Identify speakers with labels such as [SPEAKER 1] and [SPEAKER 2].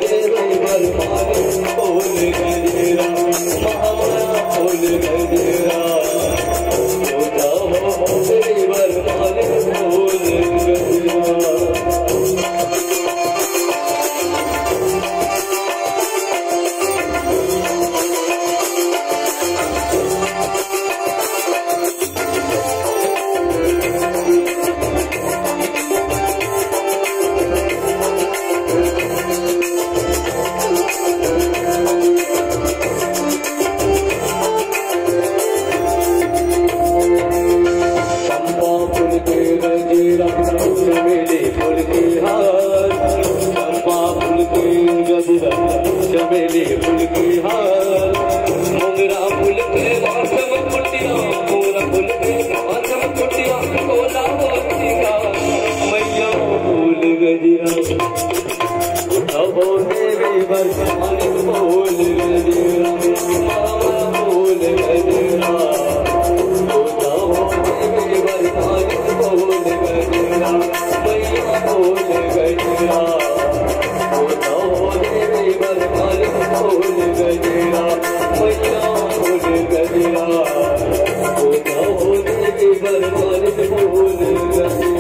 [SPEAKER 1] चमेली फूल की हार मोगरा फूल के वासम कुटिया मोगरा फूल के वासम कुटिया कोला मोतिया मैया फूल गजिया तबो देवी बरसान फूल गजिया मामा फूल गजिया तबो देवी बरसान फूल गजिया मैया फूल गजिया फूल गजिया मैया फूल गजिया फूल गजिया